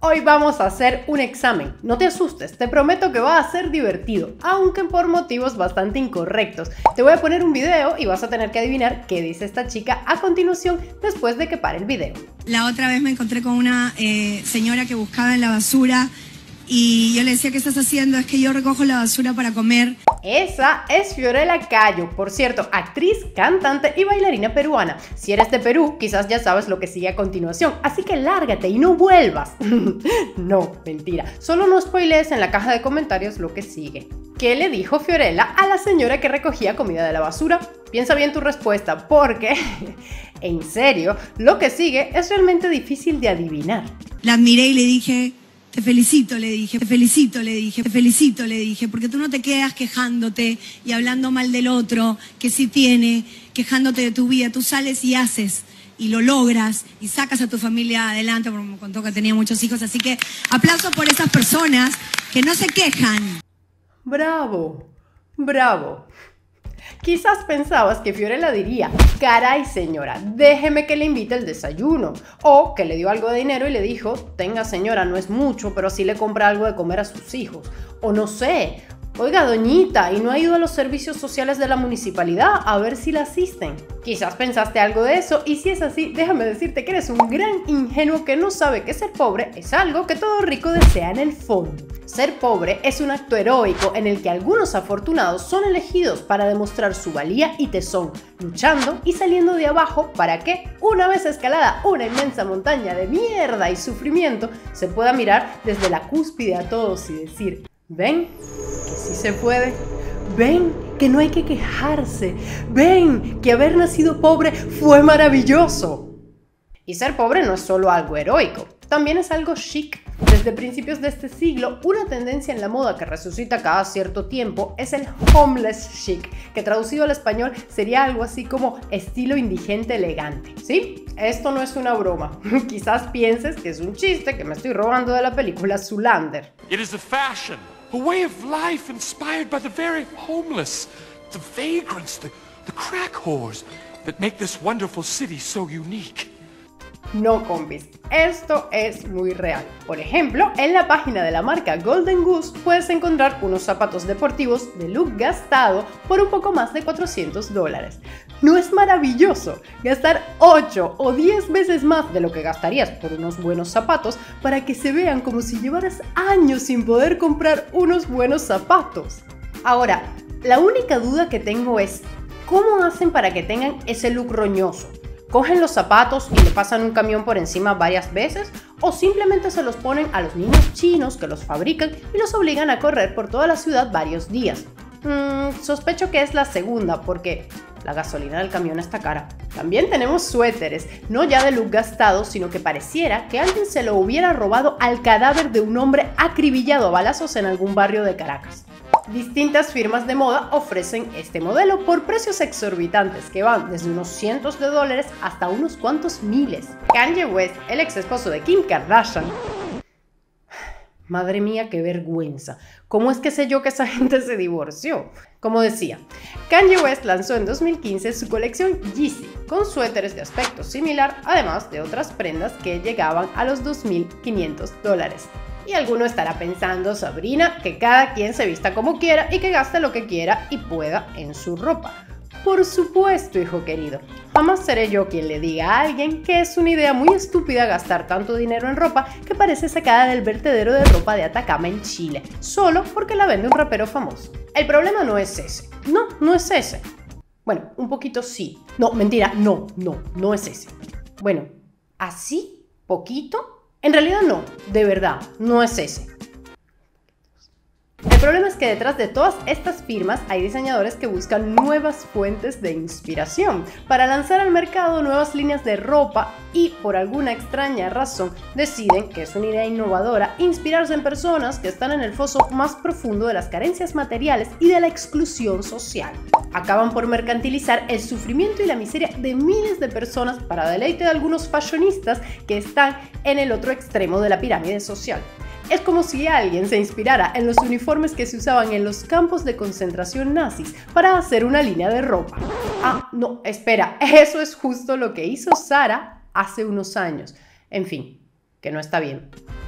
Hoy vamos a hacer un examen. No te asustes, te prometo que va a ser divertido, aunque por motivos bastante incorrectos. Te voy a poner un video y vas a tener que adivinar qué dice esta chica a continuación después de que pare el video. La otra vez me encontré con una señora que buscaba en la basura y yo le decía, ¿qué estás haciendo? Es que yo recojo la basura para comer. Esa es Fiorella Cayo, por cierto, actriz, cantante y bailarina peruana. Si eres de Perú, quizás ya sabes lo que sigue a continuación, así que lárgate y no vuelvas. No, mentira, solo no spoilees en la caja de comentarios lo que sigue. ¿Qué le dijo Fiorella a la señora que recogía comida de la basura? Piensa bien tu respuesta, porque, en serio, lo que sigue es realmente difícil de adivinar. La admiré y le dije... Te felicito, le dije, te felicito, le dije, te felicito, le dije, porque tú no te quedas quejándote y hablando mal del otro, que sí tiene, quejándote de tu vida. Tú sales y haces y lo logras y sacas a tu familia adelante, porque me contó que tenía muchos hijos. Así que aplauso por esas personas que no se quejan. ¡Bravo! ¡Bravo! Quizás pensabas que Fiorella diría, caray señora, déjeme que le invite el desayuno. O que le dio algo de dinero y le dijo, tenga señora, no es mucho, pero sí le compra algo de comer a sus hijos. O no sé, oiga doñita, ¿y no ha ido a los servicios sociales de la municipalidad a ver si la asisten? Quizás pensaste algo de eso y si es así, déjame decirte que eres un gran ingenuo que no sabe que ser pobre es algo que todo rico desea en el fondo. Ser pobre es un acto heroico en el que algunos afortunados son elegidos para demostrar su valía y tesón, luchando y saliendo de abajo para que, una vez escalada una inmensa montaña de mierda y sufrimiento, se pueda mirar desde la cúspide a todos y decir, ¿ven? Que sí se puede. Ven, que no hay que quejarse. Ven, que haber nacido pobre fue maravilloso. Y ser pobre no es solo algo heroico, también es algo chic. Desde principios de este siglo, una tendencia en la moda que resucita cada cierto tiempo es el homeless chic, que traducido al español sería algo así como estilo indigente elegante. ¿Sí? Esto no es una broma. Quizás pienses que es un chiste que me estoy robando de la película Zoolander. It is a fashion, a way of life inspired by the very homeless, the vagrants, the crack whores that make this wonderful city so unique. No, compis, esto es muy real. Por ejemplo, en la página de la marca Golden Goose puedes encontrar unos zapatos deportivos de look gastado por un poco más de $400. ¿No es maravilloso gastar 8 o 10 veces más de lo que gastarías por unos buenos zapatos para que se vean como si llevaras años sin poder comprar unos buenos zapatos? Ahora, la única duda que tengo es, ¿cómo hacen para que tengan ese look roñoso? ¿Cogen los zapatos y le pasan un camión por encima varias veces? ¿O simplemente se los ponen a los niños chinos que los fabrican y los obligan a correr por toda la ciudad varios días? Sospecho que es la segunda, porque la gasolina del camión está cara. También tenemos suéteres, no ya de look gastado, sino que pareciera que alguien se lo hubiera robado al cadáver de un hombre acribillado a balazos en algún barrio de Caracas. Distintas firmas de moda ofrecen este modelo por precios exorbitantes que van desde unos cientos de dólares hasta unos cuantos miles. Kanye West, el ex esposo de Kim Kardashian. Madre mía, qué vergüenza. ¿Cómo es que sé yo que esa gente se divorció? Como decía, Kanye West lanzó en 2015 su colección Yeezy, con suéteres de aspecto similar, además de otras prendas que llegaban a los $2.500. Y alguno estará pensando, Sabrina, que cada quien se vista como quiera y que gaste lo que quiera y pueda en su ropa. Por supuesto, hijo querido. Jamás seré yo quien le diga a alguien que es una idea muy estúpida gastar tanto dinero en ropa que parece sacada del vertedero de ropa de Atacama en Chile, solo porque la vende un rapero famoso. El problema no es ese. No es ese. Bueno, un poquito sí. No, mentira, no es ese. Bueno, ¿así? ¿Poquito? En realidad no, de verdad, no es ese. El problema es que detrás de todas estas firmas hay diseñadores que buscan nuevas fuentes de inspiración para lanzar al mercado nuevas líneas de ropa y por alguna extraña razón deciden que es una idea innovadora inspirarse en personas que están en el foso más profundo de las carencias materiales y de la exclusión social. Acaban por mercantilizar el sufrimiento y la miseria de miles de personas para deleite de algunos fashionistas que están en el otro extremo de la pirámide social. Es como si alguien se inspirara en los uniformes que se usaban en los campos de concentración nazis para hacer una línea de ropa. Ah, no, espera, eso es justo lo que hizo Zara hace unos años. En fin, que no está bien.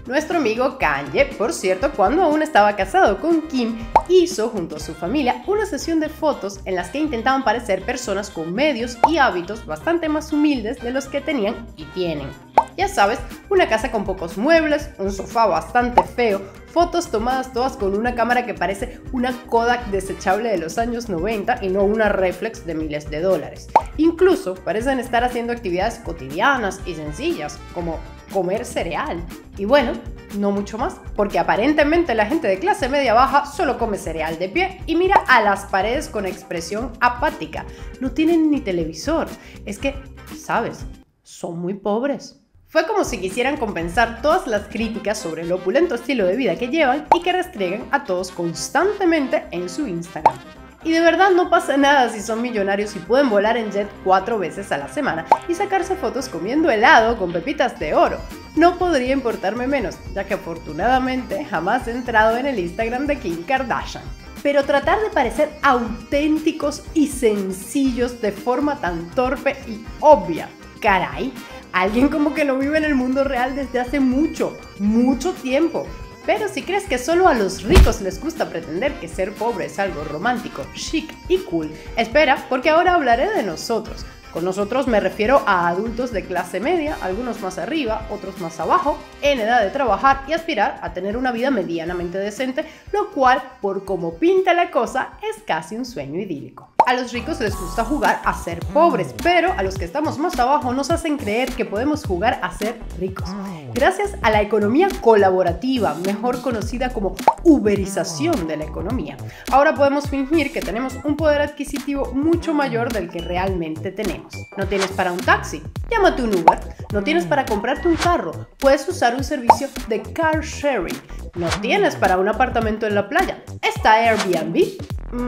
Nuestro amigo Kanye, por cierto, cuando aún estaba casado con Kim, hizo junto a su familia una sesión de fotos en las que intentaban parecer personas con medios y hábitos bastante más humildes de los que tenían y tienen. Ya sabes, una casa con pocos muebles, un sofá bastante feo, fotos tomadas todas con una cámara que parece una Kodak desechable de los años 90 y no una reflex de miles de dólares. Incluso parecen estar haciendo actividades cotidianas y sencillas, como comer cereal. Y bueno, no mucho más, porque aparentemente la gente de clase media baja solo come cereal de pie y mira a las paredes con expresión apática. No tienen ni televisor. Es que, ¿sabes? Son muy pobres. Fue como si quisieran compensar todas las críticas sobre el opulento estilo de vida que llevan y que restriegan a todos constantemente en su Instagram. Y de verdad no pasa nada si son millonarios y pueden volar en jet 4 veces a la semana y sacarse fotos comiendo helado con pepitas de oro. No podría importarme menos, ya que afortunadamente jamás he entrado en el Instagram de Kim Kardashian. Pero tratar de parecer auténticos y sencillos de forma tan torpe y obvia, caray. Alguien como que no vive en el mundo real desde hace mucho tiempo. Pero si crees que solo a los ricos les gusta pretender que ser pobre es algo romántico, chic y cool, espera, porque ahora hablaré de nosotros. Con nosotros me refiero a adultos de clase media, algunos más arriba, otros más abajo, en edad de trabajar y aspirar a tener una vida medianamente decente, lo cual, por como pinta la cosa, es casi un sueño idílico. A los ricos les gusta jugar a ser pobres, pero a los que estamos más abajo nos hacen creer que podemos jugar a ser ricos. Gracias a la economía colaborativa, mejor conocida como uberización de la economía, ahora podemos fingir que tenemos un poder adquisitivo mucho mayor del que realmente tenemos. ¿No tienes para un taxi? Llámate un Uber. ¿No tienes para comprarte un carro? Puedes usar un servicio de car sharing. ¿No tienes para un apartamento en la playa? ¿Está Airbnb?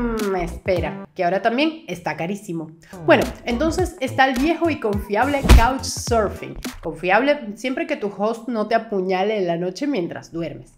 Espera, que ahora también está carísimo. Bueno, entonces está el viejo y confiable Couchsurfing. Confiable siempre que tu host no te apuñale en la noche mientras duermes.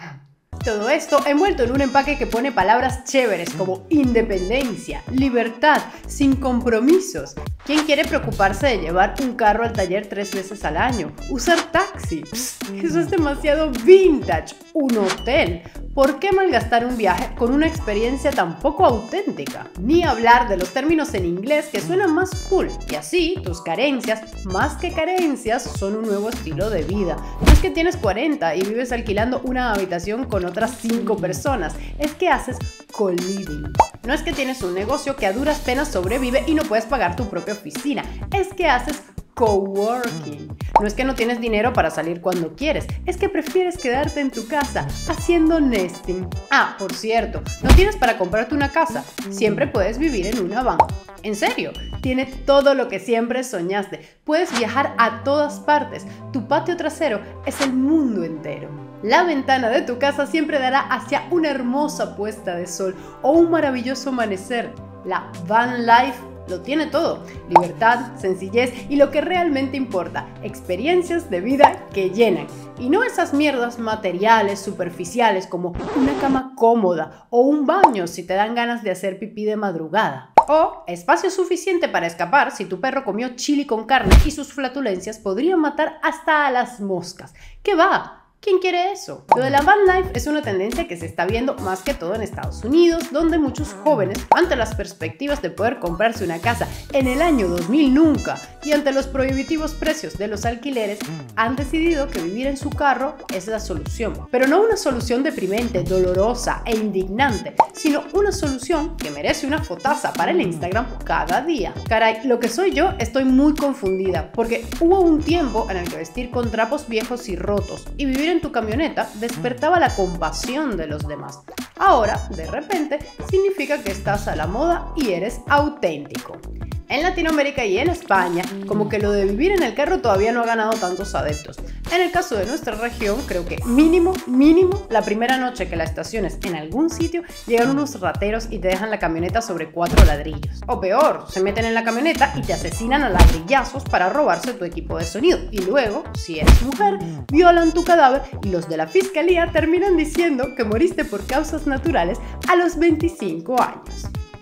Todo esto envuelto en un empaque que pone palabras chéveres como independencia, libertad, sin compromisos. ¿Quién quiere preocuparse de llevar un carro al taller 3 veces al año? Usar taxi. Eso es demasiado vintage. Un hotel. ¿Por qué malgastar un viaje con una experiencia tan poco auténtica? Ni hablar de los términos en inglés que suenan más cool. Y así, tus carencias, más que carencias, son un nuevo estilo de vida. No es que tienes 40 y vives alquilando una habitación con otras 5 personas. Es que haces co-living. No es que tienes un negocio que a duras penas sobrevive y no puedes pagar tu propia oficina. Es que haces coworking. No es que no tienes dinero para salir cuando quieres, es que prefieres quedarte en tu casa haciendo nesting. Ah, por cierto, no tienes para comprarte una casa, siempre puedes vivir en una van. En serio, tiene todo lo que siempre soñaste. Puedes viajar a todas partes. Tu patio trasero es el mundo entero. La ventana de tu casa siempre dará hacia una hermosa puesta de sol o un maravilloso amanecer. La van life lo tiene todo: libertad, sencillez y lo que realmente importa, experiencias de vida que llenan. Y no esas mierdas materiales, superficiales como una cama cómoda o un baño si te dan ganas de hacer pipí de madrugada. O espacio suficiente para escapar si tu perro comió chili con carne y sus flatulencias podrían matar hasta a las moscas. ¿Qué va? ¿Quién quiere eso? Lo de la van life es una tendencia que se está viendo más que todo en Estados Unidos, donde muchos jóvenes, ante las perspectivas de poder comprarse una casa en el año 2000 nunca y ante los prohibitivos precios de los alquileres, han decidido que vivir en su carro es la solución. Pero no una solución deprimente, dolorosa e indignante, sino una solución que merece una fotaza para el Instagram cada día. Caray, lo que soy yo estoy muy confundida, porque hubo un tiempo en el que vestir con trapos viejos y rotos y vivir en tu camioneta despertaba la compasión de los demás. Ahora, de repente, significa que estás a la moda y eres auténtico. En Latinoamérica y en España, como que lo de vivir en el carro todavía no ha ganado tantos adeptos. En el caso de nuestra región, creo que mínimo, la primera noche que la estaciones en algún sitio, llegan unos rateros y te dejan la camioneta sobre 4 ladrillos. O peor, se meten en la camioneta y te asesinan a ladrillazos para robarse tu equipo de sonido. Y luego, si eres mujer, violan tu cadáver y los de la fiscalía terminan diciendo que moriste por causas naturales a los 25 años.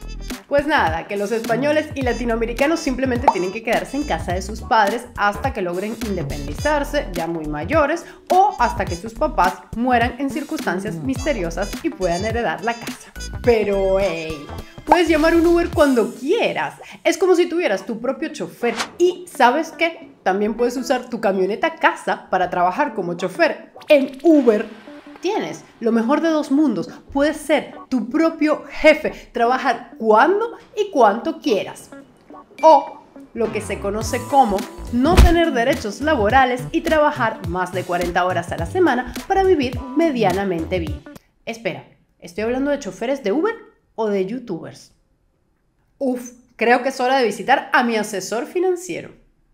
Pues nada, que los españoles y latinoamericanos simplemente tienen que quedarse en casa de sus padres hasta que logren independizarse, ya muy mayores, o hasta que sus papás mueran en circunstancias misteriosas y puedan heredar la casa. Pero hey, puedes llamar un Uber cuando quieras. Es como si tuvieras tu propio chofer. Y ¿sabes qué? También puedes usar tu camioneta casa para trabajar como chofer en Uber. Tienes lo mejor de dos mundos. Puedes ser tu propio jefe, trabajar cuando y cuanto quieras. O lo que se conoce como no tener derechos laborales y trabajar más de 40 horas a la semana para vivir medianamente bien. Espera, ¿estoy hablando de choferes de Uber o de YouTubers? Uf, creo que es hora de visitar a mi asesor financiero.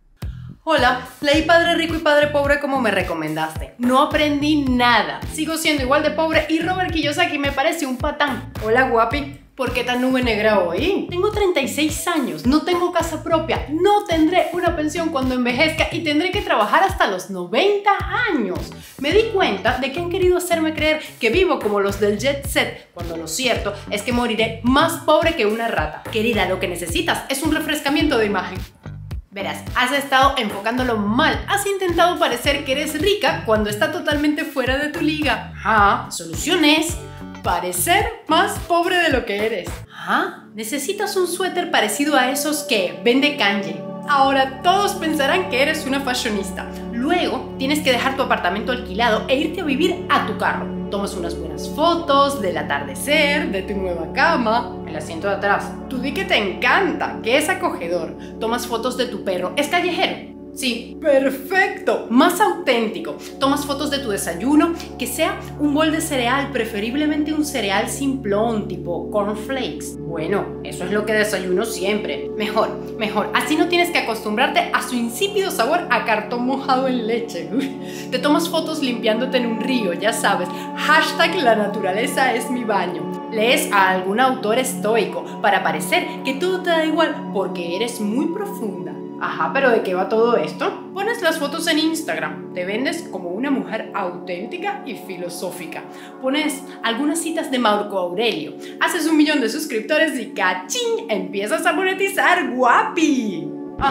Hola, leí Padre Rico y Padre Pobre como me recomendaste. No aprendí nada. Sigo siendo igual de pobre y Robert Kiyosaki me parece un patán. Hola, guapi. ¿Por qué tan nube negra hoy? Tengo 36 años, no tengo casa propia, no tendré una pensión cuando envejezca y tendré que trabajar hasta los 90 años. Me di cuenta de que han querido hacerme creer que vivo como los del Jet Set, cuando lo cierto es que moriré más pobre que una rata. Querida, lo que necesitas es un refrescamiento de imagen. Verás, has estado enfocándolo mal. Has intentado parecer que eres rica cuando está totalmente fuera de tu liga. Solución es parecer más pobre de lo que eres. Necesitas un suéter parecido a esos que vende Kanye. Ahora todos pensarán que eres una fashionista. Luego tienes que dejar tu apartamento alquilado e irte a vivir a tu carro. Tomas unas buenas fotos del atardecer, de tu nueva cama, el asiento de atrás. Tú di que te encanta, que es acogedor. Tomas fotos de tu perro, ¿es callejero? Sí, perfecto, más auténtico. Tomas fotos de tu desayuno, que sea un bol de cereal, preferiblemente un cereal simplón, tipo cornflakes. Bueno, eso es lo que desayuno siempre. Mejor, así no tienes que acostumbrarte a su insípido sabor a cartón mojado en leche. Te tomas fotos limpiándote en un río, ya sabes. Hashtag la naturaleza es mi baño. Lees a algún autor estoico para parecer que todo te da igual porque eres muy profunda. ¿Pero de qué va todo esto? Pones las fotos en Instagram, te vendes como una mujer auténtica y filosófica. Pones algunas citas de Marco Aurelio, haces 1 millón de suscriptores y ¡cachín! Empiezas a monetizar, guapi.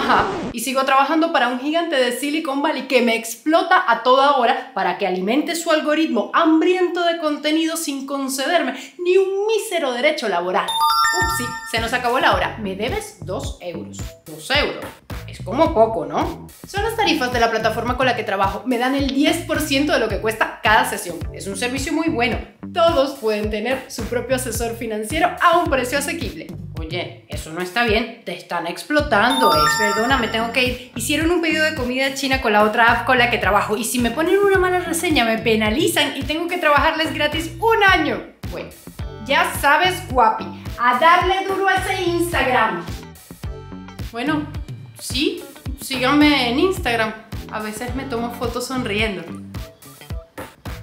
Y sigo trabajando para un gigante de Silicon Valley que me explota a toda hora para que alimente su algoritmo hambriento de contenido sin concederme ni un mísero derecho laboral. Upsi, se nos acabó la hora. Me debes 2 euros. 2 euros. Es como poco, ¿no? Son las tarifas de la plataforma con la que trabajo. Me dan el 10% de lo que cuesta cada sesión. Es un servicio muy bueno. Todos pueden tener su propio asesor financiero a un precio asequible. Oye, eso no está bien. Te están explotando. Perdona, me tengo que ir. Hicieron un pedido de comida china con la otra app con la que trabajo. Y si me ponen una mala reseña, me penalizan y tengo que trabajarles gratis 1 año. Bueno, ya sabes, guapi. A darle duro a ese Instagram. Bueno, sí, síganme en Instagram. A veces me tomo fotos sonriendo.